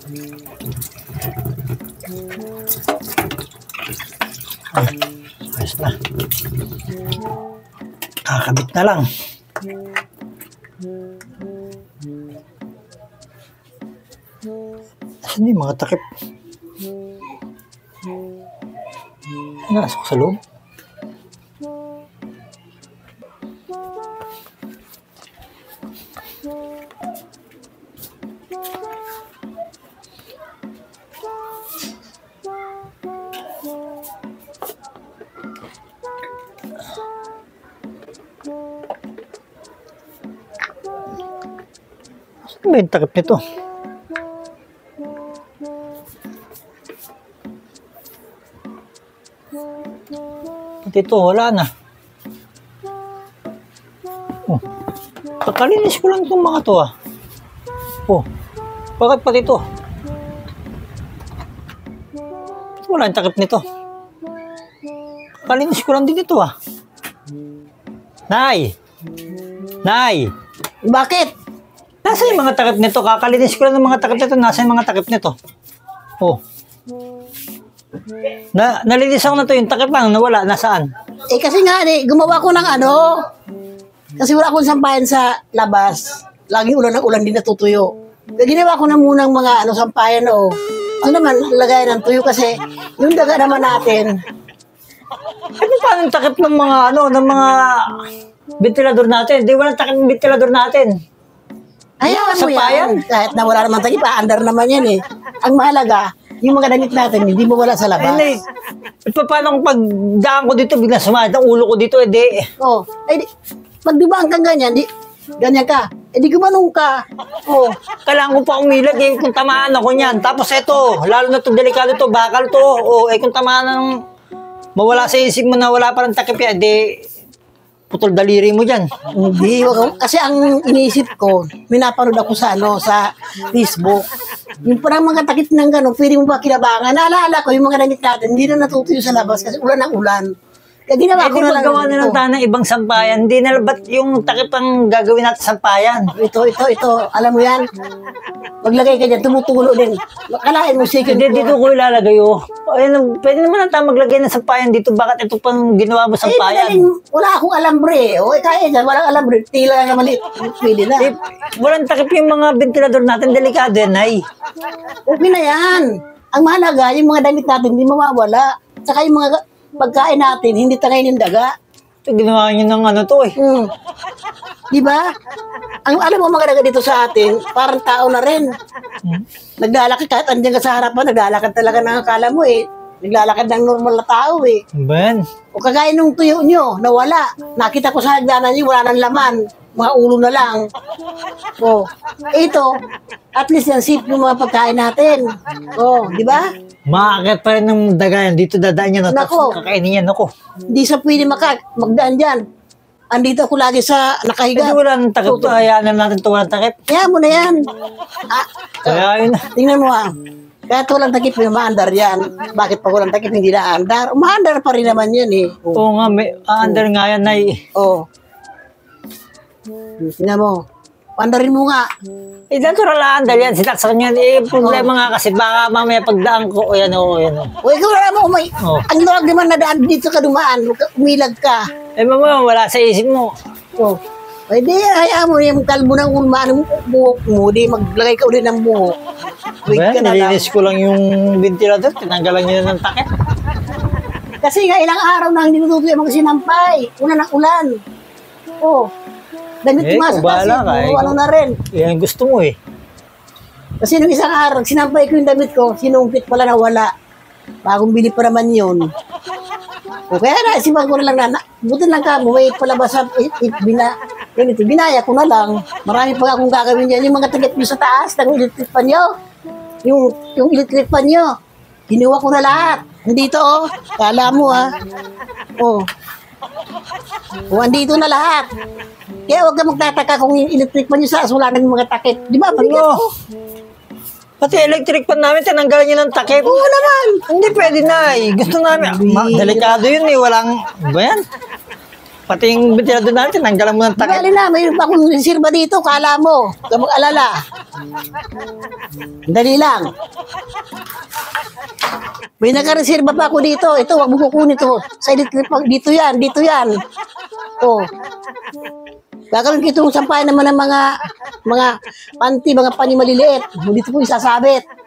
Ayos na. Kakabit na lang. Saan yung mga takip? Nasok sa loob. Saan ba yung takip nito? Pati ito, wala na. Oh, kakalinis ko lang itong mga to ah. Oh, bakit pati ito? Wala yung takip nito. Kakalinis ko lang din ito ah. Nay! Nay! Bakit? Nasa yung mga takip nito? Kakalinis ko lang ng mga takip nito. Nasa yung mga takip nito? Oh. Nalinis ako na to, yung takip lang nawala, nasaan? Eh kasi nga, gumawa ko ng ano. Kasi wala akong sampayan sa labas. Laging ulan ng ulan, di natutuyo. Kaya ginawa ko na munang mga sampayan o. Ano naman, lagay ng tuyo kasi yung daga naman natin. Ano pa ang takip ng mga ng mga ventilador natin? Di walang takip ng ventilador natin. Hayaan mo yan. Kahit na wala naman takip, andar naman yan eh. Ang mahalaga, yung mga damit natin, hindi mo wala sa labas. Ay, paano kung pagdaan ko dito, bigla sumahit ang ulo ko dito, edi. Oh, eh, magdibaan kang ganyan, ganyan ka. Eh di gumanong ka. Oh, kailangan ko pa umilag eh, kung tamaan ako niyan. Tapos eto, lalo na to delikado to, bakal to. Oh, eh kung tamaan ng mawala sa isip mo na wala pa ng takip yan, edi putol daliri mo dyan. Hindi, kasi ang iniisip ko, minapanood ako sa sa Facebook. Yung parang mga takip ng gano'n, pwede mo ba kinabangan? Naalala ko, yung mga damit natin, hindi na natutuyo sa labas kasi ulan ng ulan. Kaya ginawa ko na lang. Magawa na ng tanang ibang sampayan. Hindi na ba't yung takip ang gagawin natin sampayan? Ito. Alam mo yan? Maglagay ka dyan, tumutulo din. Kalahin mo, second Hindi, dito ko ilalagay oh. Ayun, pwede naman natin maglagay ng sampayan dito. Bakit ito pang ginawa mo sampayan? Wala akong alambre. O, kaya dyan, walang alambre. Tila na maliit. Pwede na. Eh, walang takip yung mga ventilador natin. Delikado yan, ay. Okay na yan. Ang mahalaga, yung mga damit natin, hindi mawawala. Saka yung mga pagkain natin, hindi tangay ng daga. Ito, ginawa nyo ng to eh. Di ba? Alam mo mga daga dito sa atin, parang tao na rin. Naglalakad, kahit andyan ka sa harapan, naglalakad talaga ng akala mo eh. Naglalakad ng normal na tao eh. Ben. O kagaya nung tuyo nyo, nawala. Nakita ko sa hagdanan nyo, wala nang laman. Mga ulo na lang. O, ito, at least yan, safe yung mga pagkain natin. O, di ba? Maakit pa rin ng daga yan. Dito dadaan yan. Nako. Kakainin yan, ako. Hindi sa pwede magdaan dyan. Andito ako lagi sa nakahiga. Hindi wala ng takip to. Hayaan na natin ito walang takip. Kaya mo na yan. Kaya yun. Tingnan mo Kaya ito walang takip yung maandar yan. Bakit pag walang takip hindi na andar? Maandar pa rin naman yan eh. Oo nga, may under nga yan na Oo. Tingnan mo. Pandarin mo nga. Eh, natural lang andar yan. Sitaksak niyan. Eh, problema nga kasi baka mamaya pagdaan ko. O yan o, yan o. O ikaw na mo, ang tawag naman na daan dito ka dumaan. Umilag ka. Eh, mamaya wala sa isip mo. O. Pwede, hayaan mo yung kalbo ng ulmaan ng buhok mo. Di maglagay ka ulit ng buhok. Well, nalinis ko lang yung ventilador. Tinanggalan niyo na ng takip. Kasi nga ilang araw na hindi natutuloy mga sinampay. Una ng ulan. O. Damit Eh, sa bahala ka. ano na rin. Yan gusto mo eh. Kasi nung isang araw, sinampay ko yung damit ko, sinumpit pala na wala. Bagong bili pa naman yun. O kaya naisipan ko na lang na, buti lang ka, buwait pala ba sa ganito, binaya ko na lang. Marami pa akong gagawin yan. Yung mga takip nyo sa taas, ng electric pan nyo. Yung electric pan nyo, ginawa ko na lahat. Andito kala mo O, andito na lahat. Kaya huwag ka magtataka kung electric pan nyo sa wala ng mga takip. Di ba? Balikan ko. Pati electric pan namin, tinanggalan nyo ng takip. Oo naman. Hindi pwede na eh. Gusto namin. Delikado yun eh. Walang, ba yan? Pati yung ventilador natin, nanggalan mo ng takip. Bali na, mayroon pa akong reserva dito, kala mo. Huwag ka mag-alala. Dali lang. May nakareserba pa ako dito. Ito, wag mo kukunin ito. Sa dito yan, dito yan. Oh. Gagawin ko itong sampahan naman ng mga panty, mga pani maliliit. Dito po isasabit.